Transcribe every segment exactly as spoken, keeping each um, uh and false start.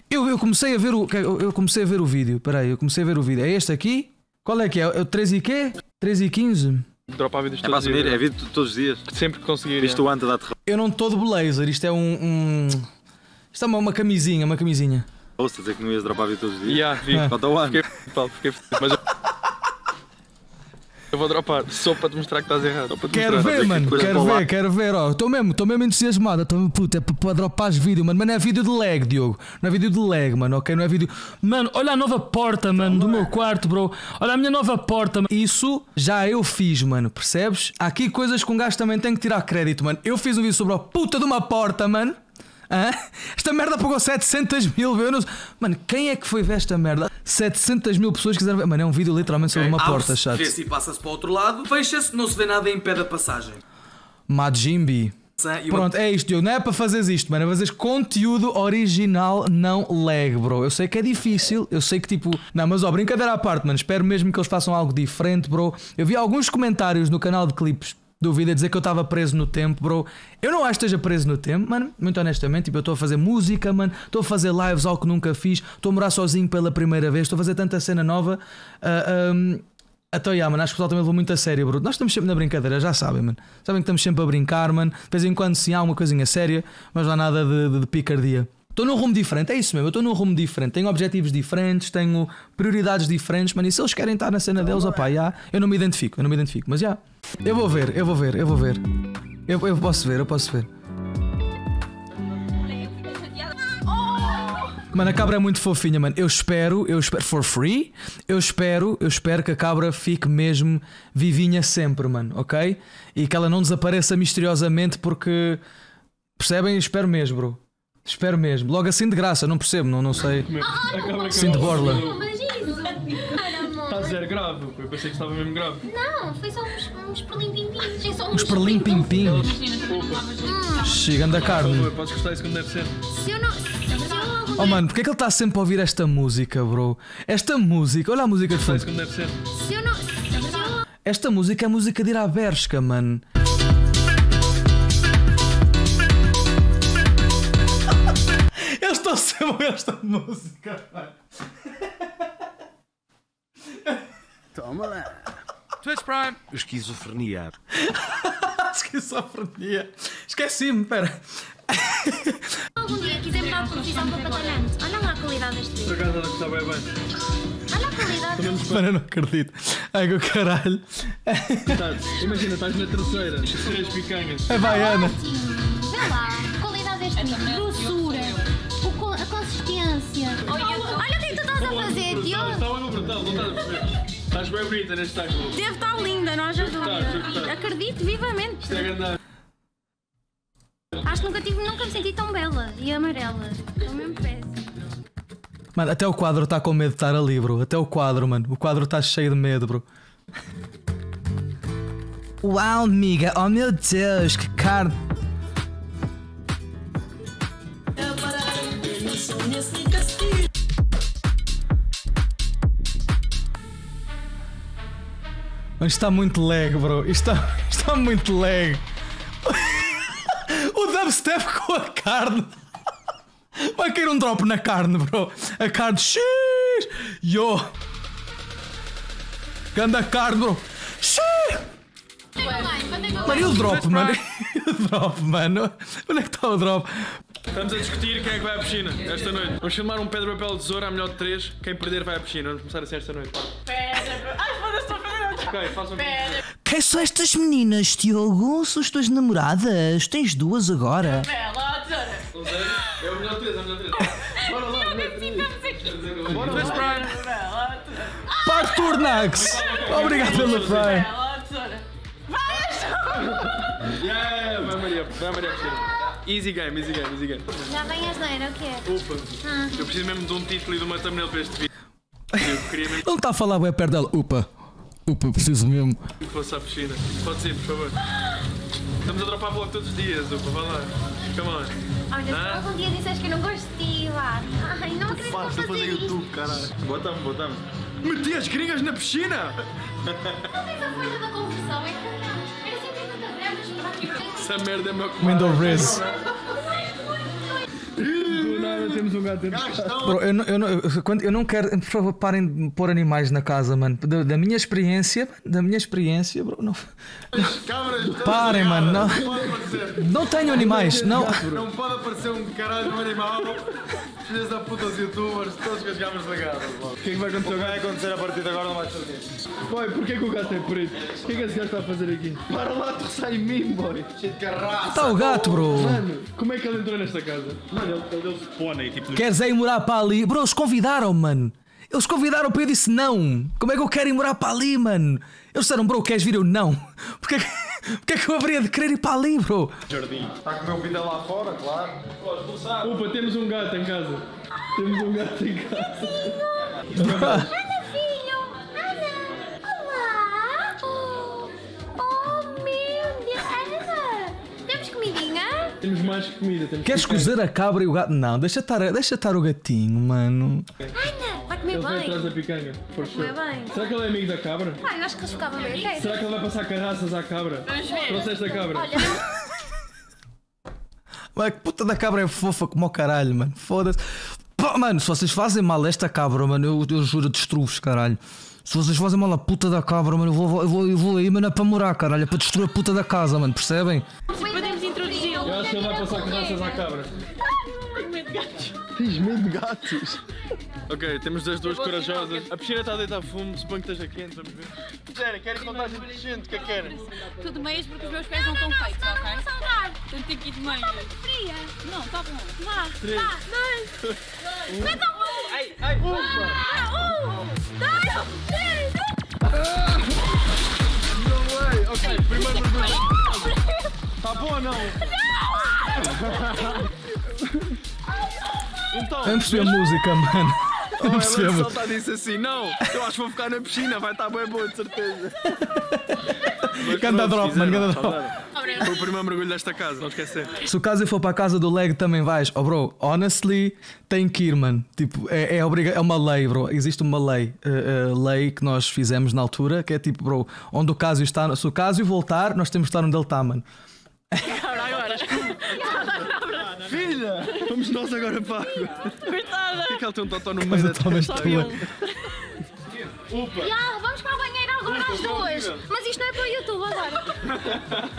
Eu, eu comecei a ver o. Eu comecei a ver o vídeo. Espera aí, eu comecei a ver o vídeo. É este aqui? Qual é que é? É o três e quê? três e quinze? Dropar vídeos É todos para os assumir, dias. é vídeo todos os dias. Sempre que conseguir. Isto o anda dá terror. Eu não estou de blazer, isto é um. um... Isto é uma, uma camisinha, uma camisinha. Ouça dizer que não ias dropar vídeo todos os dias. Yeah, vi. Falta o ano. Fiquei f***, fiquei f***. Mas eu... eu vou dropar só para te mostrar que estás errado. Só para te Quero mostrar. ver, mano, coisa quero para lá. ver, quero ver, ó. Estou mesmo, estou mesmo entusiasmado. Estou, puta, é para dropar vídeo, mano. Mas não é vídeo de lag, Diogo. Não é vídeo de lag, mano, ok? Não é vídeo. Mano, olha a nova porta, mano, do meu quarto, bro. Olha a minha nova porta, mano. Isso já eu fiz, mano, percebes? Há aqui coisas que um gajo também tem que tirar crédito, mano. Eu fiz um vídeo sobre a puta de uma porta, mano. Hã? Esta merda pagou setecentos mil euros. Mano, quem é que foi ver esta merda? setecentas mil pessoas quiseram ver. Mano, é um vídeo literalmente sobre uma porta, chato. Vê-se e passa-se para o outro lado, fecha-se, não se vê nada e impede a passagem. Majimbi. E uma... Pronto, é isto, Diogo. Não é para fazeres isto, mano. É fazeres conteúdo original, não lag, bro. Eu sei que é difícil, eu sei que tipo. Não, mas ó, brincadeira à parte, mano. Espero mesmo que eles façam algo diferente, bro. Eu vi alguns comentários no canal de clipes do vídeo a dizer que eu estava preso no tempo, bro. Eu não acho que esteja preso no tempo, mano. Muito honestamente, tipo, eu estou a fazer música, mano. Estou a fazer lives, algo que nunca fiz. Estou a morar sozinho pela primeira vez. Estou a fazer tanta cena nova. Uh, um... Então, yeah, mano, acho que o pessoal também levou muito a sério, bro. Nós estamos sempre na brincadeira, já sabem, mano. Sabem que estamos sempre a brincar, mano. De vez em quando sim há uma coisinha séria, mas não há nada de, de, de picardia. Estou num rumo diferente, é isso mesmo, eu estou num rumo diferente. Tenho objetivos diferentes, tenho prioridades diferentes, mano. E se eles querem estar na cena deles, opá, já. Eu não me identifico, eu não me identifico, mas já. Eu vou ver, eu vou ver, eu vou ver. Eu, eu posso ver, eu posso ver. Mano, a cabra é muito fofinha, mano. Eu espero, eu espero, for free, eu espero, eu espero que a cabra fique mesmo vivinha sempre, mano, ok? E que ela não desapareça misteriosamente porque, percebem? Eu espero mesmo, bro. Espero mesmo. Logo assim de graça, não percebo, não, não sei. Sim de borla. Está zero grave, eu pensei que estava mesmo grave. Não, foi só uns, uns perlim-pim-pins. É só Uns perlim-pim-pins. Hum. Chegando a carne. Podes gostar disso como deve ser. Se eu não... Se eu algum Oh mano, porque é que ele está sempre a ouvir esta música, bro? Esta música, olha a música de fundo. Como deve ser. Se eu não... Se eu... Esta música é a música de ir à Bershka, mano. Eu estou sempre a ouvir esta música, mano. Toma lá. Twitch Prime. Esquizofrenia. Esquizofrenia. Esqueci-me, pera. algum dia quiser mudar de profissão para patalhante, olha lá a qualidade deste Por vídeo. acaso ela está bem bem. Olha a qualidade. Mano, eu não acredito. Ai, que caralho. Imagina, estás na terceira. Três picanhas. É baiana. Ótimo. Vê lá, a qualidade deste vídeo. Grossura. O co- a consistência. Olha o que é que tu estás a fazer, Diogo. Está mesmo brutal, não estás a perceber? Estás bem bonita neste ângulo. Deve estar linda, não haja Está, dúvida. está. Acredito vivamente. Isto é grande. Acho que nunca, tive, nunca me senti tão bela e amarela. Estou mesmo péssimo. Mano, até o quadro está com medo de estar ali, bro. Até o quadro, mano. O quadro está cheio de medo, bro. Uau, amiga. Oh meu Deus, que carne. Mas está muito lag, bro. Isto está, está muito lag. O dubstep com a carne. Vai cair um drop na carne, bro. A carne. X. Yo. Ganda carne, bro. X. Mano, e o drop, mano? E o drop, mano? Onde é que está o drop? Estamos a discutir quem é que vai à piscina esta noite. Vamos filmar um pedra, papel, tesoura, a melhor de três. Quem perder vai à piscina. Vamos começar assim esta noite. Pedra. Ai, foda-se, estou a fazer. Ok, façam Pedra. Quem são estas meninas, Diogo? São as tuas namoradas? Tens duas agora. Bela tesoura. É o melhor de três, é o melhor de três. Bora lá, melhor de três. Bora Twitch lá. Prime. Bela tesoura. Parkour Nax! Obrigado pela Prime. Bela tesoura. Yeah, vai Maria, vai Maria à piscina. Easy game, easy game, easy game. Já vem a asneira, o que é? Upa, eu preciso mesmo de um título e de uma thumbnail para este vídeo. Eu queria mesmo Ele está a falar bem perto dela. Upa. Upa, preciso mesmo. que fosse à piscina. Pode ser, por favor. Estamos a dropar vlog todos os dias, Upa, vá lá. Come on. Olha, se Ah? algum dia disseres que eu não gosto de ti, vá. Ai, não acredito que vou fazer isto. caralho. Botamos, botamos. Meti as gringas na piscina! Não tens a força da conversão, é que não. Era sempre tanta greve, mas Essa merda é meu Window Riz. Do nada. nada, temos um gato dentro de casa. Bro, eu, não, eu, não, eu, quando- eu não quero. Por favor, parem de pôr animais na casa, mano. Da, da minha experiência, da minha experiência, bro. Não, parem, mano. Não, não tenho animais. Não. Não pode aparecer um caralho de animal. Filhas da puta, os youtubers, todos com as câmeras ligadas. O que é que vai acontecer? O que vai acontecer a partir de agora não vai ser disso. Boy, porquê que o gato é preto? O que é que esse gajo está a fazer aqui? Para lá, tu sai em mim, boy. Cheio de carraça. Está o gato, bro. Mano, como é que ele entrou nesta casa? Mano, ele, ele deu-se pônei, tipo... Queres é ir morar para ali? Bro, eles convidaram, mano. Eles convidaram para eu disse não. Como é que eu quero ir morar para ali, mano? Eles disseram, bro, queres vir? Eu não. Porquê é que, porquê é que eu haveria de querer ir para ali, bro? Jardim. Está a comer o vida lá fora, claro. Opa, temos um gato em casa. Temos um gato em casa. Ana, filho! Ana! Olá! Oh, oh meu Deus! Ana! Temos comidinha? Temos mais que comida. Temos Queres picanha. cozer a cabra e o gato? Não, deixa estar, deixa estar o gatinho, mano. Ana! Vai comer Ele vai atrás da bem! picanha. For sure. Comer bem! Será que ele é amigo da cabra? Ah, eu acho que eles ficavam bem, ok? Será que ele vai passar carraças à cabra? Vamos ver. Trouxeste a cabra? Olha, Mano, que puta da cabra é fofa como o caralho, mano. Foda-se. Pá, mano, se vocês fazem mal a esta cabra, mano, eu, eu juro, destruo-vos, caralho. Se vocês fazem mal a puta da cabra, mano, eu vou, eu vou, eu vou aí, mano, é para morar, caralho. É para destruir a puta da casa, mano, percebem? Podemos introduzi-lo. Eu acho que ele vai passar carraças à cabra. Tenho medo de gatos. Tens medo de gatos? Ok, temos as duas Eu vou corajosas. tirar A piscina está a deitar fumo, suponho que esteja quente, vamos ver. Sério, querem contar gente, o que é que querem? Tudo meias porque os meus pés não estão feitos, ok? salgar! Portanto tenho que ir de meias. Fria! Não, tá bom. Vá! Vá! Dois! Meta um! Ai, ai, Ah, um! Dois! Três! não vai! Ok, primeiro mergulho. Está bom ou não? Então, Eu não percebi a música, mano. Eu não percebi a ela só música. está disse assim, não, eu acho que vou ficar na piscina, vai estar bem boa, de certeza. Ganda drop, mano, ganda drop. Foi o primeiro mergulho desta casa, não esquecer. Se o caso eu for para a casa do leg também vais. Oh bro, honestly, tem que ir, mano. Tipo, é, é, obriga é uma lei, bro. Existe uma lei, uh, uh, lei que nós fizemos na altura, que é tipo, bro, onde o Casio está, se o Casio voltar, nós temos de estar onde ele está, mano. Filha, vamos nós agora para a água. Coitada. Por que é que ela tem um totó no meio Mas da eu tomas testa? tua. Opa! Já, vamos para o banheiro agora às duas! Mas isto não é para o YouTube agora!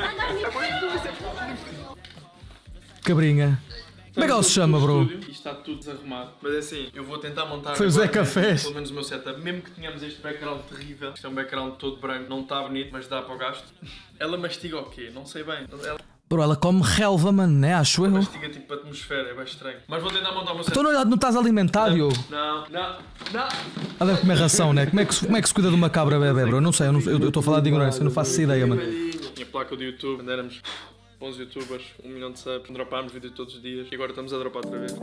Cabrinha. Como é que ela se chama, bro? Isto está tudo desarrumado. Mas é assim, eu vou tentar montar. Foi o Zé agora, Cafés. Pelo menos o meu setup. Mesmo que tenhamos este background terrível, isto é um background todo branco, não está bonito, mas dá para o gasto. Ela mastiga o quê? Não sei bem. Ela Bro, ela come relva, mano, né? Acho eu. mastiga tipo a atmosfera, é bem estranho. Mas vou tentar montar o meu Então setup. não, não estás alimentado, Diogo? Não, não, não. Ela deve comer ração, né? Como é, que, se- como é que se cuida de uma cabra bebê, bro? Eu não sei, eu não- eu estou a falar de ignorância, eu não faço essa ideia, mano. Minha placa do YouTube, quando éramos onze youtubers, um milhão de subs, dropámos vídeo todos os dias e agora estamos a dropar outra vez.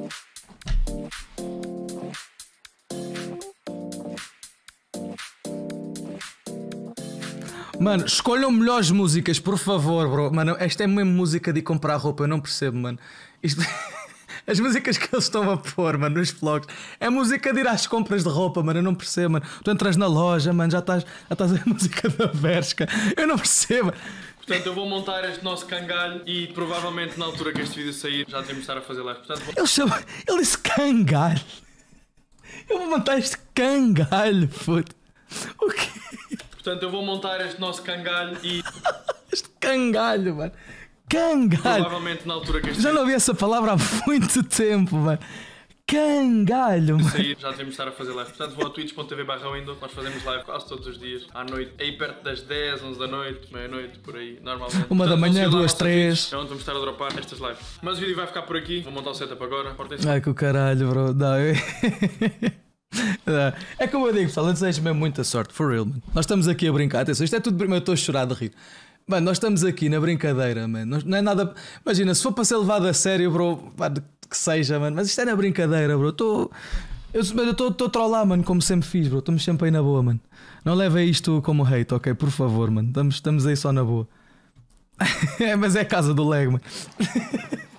Mano, escolham melhores músicas, por favor, bro. Mano, esta é mesmo música de ir comprar roupa, eu não percebo, mano. Isto... As músicas que eles estão a pôr, mano, nos vlogs, é música de ir às compras de roupa, mano, eu não percebo, mano. Tu entras na loja, mano, já estás, já estás a ver a música da Bershka, eu não percebo. Portanto, eu vou montar este nosso cangalho e provavelmente na altura que este vídeo sair já devemos estar a fazer live. Portanto, vou... Ele chama, ele disse cangalho. Eu vou montar este cangalho, puto. O quê? Portanto, eu vou montar este nosso cangalho e Este cangalho, mano. Cangalho. provavelmente na altura que este Já vídeo não ouvi essa palavra há muito tempo, mano. Cangalho, mano. sair já devemos estar a fazer live. Portanto, vou a twitch ponto tv barra window. Nós fazemos live quase todos os dias, à noite, aí perto das dez, onze da noite, meia-noite, por aí, normalmente. Uma da Portanto, manhã, vão seguir lá a duas, nossa três. Twitch, é onde vamos estar a dropar estas lives. Mas o vídeo vai ficar por aqui. Vou montar o setup agora. Portem-se. Ai que o caralho, bro. Não, eu... Não. É como eu digo, pessoal, eu desejo mesmo muita sorte, for real, mano. Nós estamos aqui a brincar, atenção, isto é tudo. Eu estou a chorar de rir. Mano, nós estamos aqui na brincadeira, mano. Nós- Não é nada. Imagina, se for para ser levado a sério, bro, pá, de que seja, mano. Mas isto é na brincadeira, bro. Estou. Eu estou a trollar, mano, como sempre fiz, bro. Estamos sempre aí na boa, mano. Não levem isto como hate, ok? Por favor, mano. Estamos, estamos aí só na boa. É, mas é a casa do leg, mano.